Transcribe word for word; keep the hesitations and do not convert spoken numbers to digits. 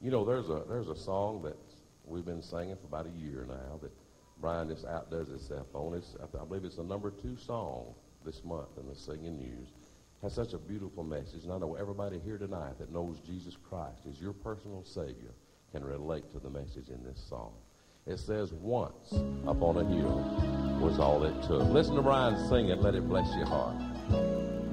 You know, there's a there's a song that we've been singing for about a year now that Brian just outdoes himself on. It's, I, th- I believe it's the number two song this month in the Singing News. Has such a beautiful message, and I know everybody here tonight that knows Jesus Christ is your personal Savior can relate to the message in this song. It says, once upon a hill was all it took. Listen to Brian sing it. Let it bless your heart.